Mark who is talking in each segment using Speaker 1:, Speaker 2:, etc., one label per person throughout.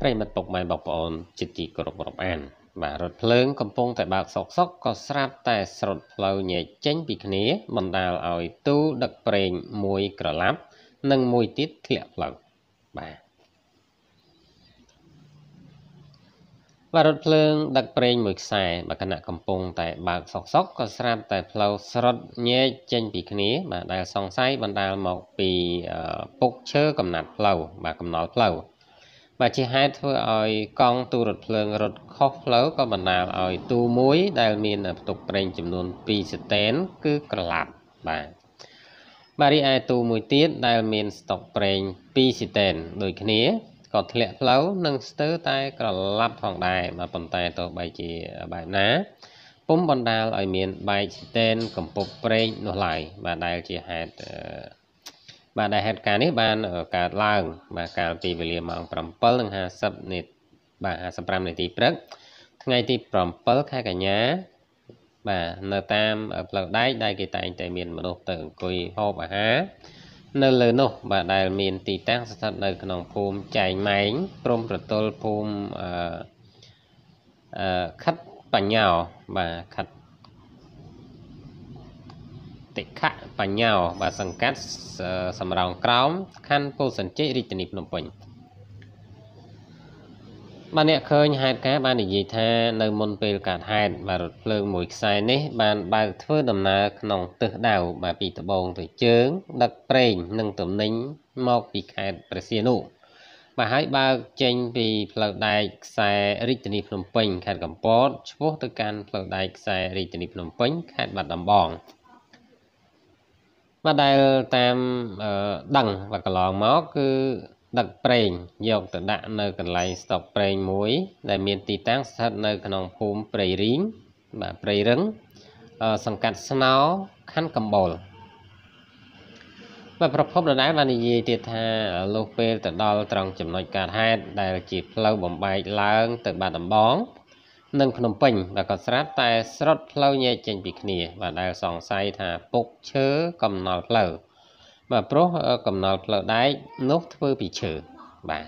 Speaker 1: ប្រិយមិត្តពុកម៉ែបងប្អូនជាទីគោរពរាប់អានបាទរថភ្លើងកំពុងតែបើកសុកក៏ស្រាប់តែស្រុតផ្លូវញែកចេញពីគ្នាបណ្ដាលឲ្យទូដឹកប្រេងមួយក្រឡាប់និងមួយទៀតធ្លាក់ផ្លូវបាទរថភ្លើងដឹកប្រេងមួយខ្សែបើគណៈកំពុងតែបើកសុកក៏ស្រាប់តែផ្លូវស្រុតញែកចេញពីគ្នាបាទដែលសង្ស័យបណ្ដាលមកពីពុកឈើកំណាត់ផ្លូវបាទកំណល់ផ្លូវបាទជាហេតុធ្វើឲ្យកង់ទូរថភ្លើងរត់ខុសផ្លូវក៏បណ្ដាលឲ្យទូមួយដែលមានផ្ទុកប្រេងចំនួន2សតេនគឺក្រឡាប់បាទរីឯទូមួយទៀតដែលមានស្តុកប្រេង2សតេនដូចគ្នាក៏ធ្លាក់ផ្លូវនិងស្ទើរតែក្រឡាប់ផងដែរបាទប៉ុន្តែទោះបីជាបែបណាពុំបណ្ដាលឲ្យមានបែកសតេនកំពប់ប្រេងនោះឡើយបាទដែលជាហេតុបាទដែលហេតុការណ៍នេះបានកើតឡើងបាទកាលពីវេលាម៉ោង 7:50 នាទីបាទ55នាទីព្រឹកថ្ងៃទី 7 ខែកញ្ញាបាទនៅតាមផ្លូវដែកដែលគេតែងតែមានមនុស្សទៅអង្គុយហូបអាហារនៅលើនោះបាទដែលមានទីតាំងស្ថិតនៅក្នុងភូមិចែងម៉ែងព្រំប្រទល់ភូមិខិតបញ្ញាបាទខិតតិខៈបញ្ញាបាទសង្កាត់សំរោងក្រោមខណ្ឌពោធិ៍សែនជ័យរាជធានីភ្នំពេញបាទអ្នកឃើញហេតុការណ៍បាននិយាយថានៅមុនពេលកើតហេតុបាទរថភ្លើងមួយខ្សែនេះបានបើកធ្វើដំណើរក្នុងទិសដៅបាទពីត្បូងទៅជើងដឹកប្រេងនិងទំនិញមកពីខេត្តព្រះសីហនុបាទហើយបើកចេញពីផ្លូវដែកខ្សែរាជធានីភ្នំពេញខេត្តកំពតឆ្ពោះទៅកាន់ផ្លូវដែកខ្សែរាជធានីភ្នំពេញខេត្តបាត់ដំបងបាទដែលតាមដឹងបាទកន្លងមកគឺដឹកប្រេងយកទៅដាក់នៅកន្លែងស្តុកប្រេងមួយដែលមានទីតាំងស្ថិតនៅក្នុងភូមិព្រៃរីងបាទព្រៃរឹងសង្កាត់ស្នោខណ្ឌកំបូលបាទប្រភពដដែលបាននិយាយទៀតថាលុះពេលទៅដល់ត្រង់ចំណុចកើតហេតុដែលជាផ្លូវបំបែកឡើងទៅបាត់ដំបងនិងភ្នំពេញបាទក៏ស្រាប់តែស្រុតផ្លូវញែកចេញពីគ្នាបាទដែលសង្ស័យថាពុកឈើកំណល់ផ្លូវបាទព្រោះកំណល់ផ្លូវដែកនោះធ្វើពីឈើបាទ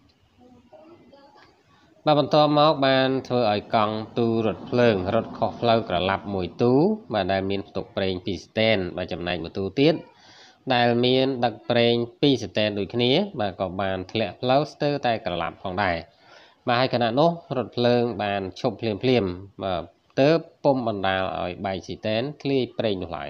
Speaker 1: បន្ទាប់មកបានធ្វើឲ្យកង់ទូរថភ្លើងរត់ខុសផ្លូវក្រឡាប់មួយទូបាទដែលមានផ្ទុកប្រេង2សតេនបាទចំណែកមួយទូទៀតដែលមានដឹកប្រេង2សតេនដូចគ្នាបាទក៏បានធ្លាក់ផ្លូវស្ទើរតែក្រឡាប់ផងដែរបាទហើយខណៈនោះរថភ្លើងបានឈប់ភ្លាមបាទទើបពុំបណ្ដាលឲ្យបែកសតេនធ្លាយប្រេងនោះឡើយ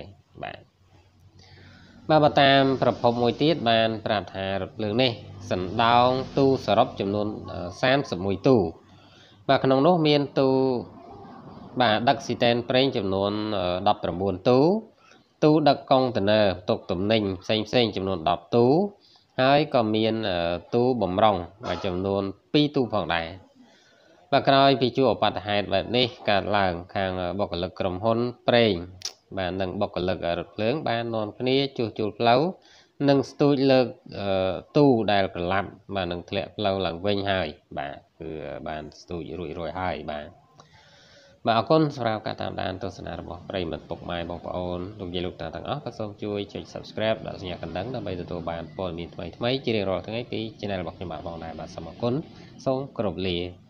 Speaker 1: បាទតាមប្រភពមួយទៀតបានប្រាប់ថារថភ្លើងនេះសណ្ដោងទូសរុបចំនួន31ទូបាទក្នុងនោះមានទូបាទដឹកសតេនប្រេងចំនួន19ទូដឹកកុងតឺន័រផ្ទុកទំនិញផ្សេងចំនួន10ទូហើយក៏មានទូបំរុងបាទចំនួន2ទូផងដែរបាទក្រោយពីជួបឧបទ្ទហេតុបែបនេះកើតឡើងខាងបុគ្គលិកក្រុមហ៊ុនប្រេងបាទនិងបុគ្គលិករថភ្លើងបាននាំគ្នាជួសជុលផ្លូវនិងស្ទូចលើកទូដែលក្រឡាប់បាទនឹងធ្លាក់ផ្លូវឡើងវិញហើយបាទគឺបានស្ទូចរួចហើយបាទអរគុណសម្រាប់ការតាមដានទស្សនារបស់ប្រិយមិត្តពុកម៉ែបងប្អូនលោកយាយលោកតាទាំងអស់ក៏សូមជួយចុច Subscribe ដាក់សញ្ញាកណ្ដឹងដើម្បីទទួលបានព័ត៌មានថ្មីៗជារៀងរាល់ថ្ងៃពី Channel របស់ខ្ញុំបាទផងដែរបាទសូមអរគុណសូមគោរពលា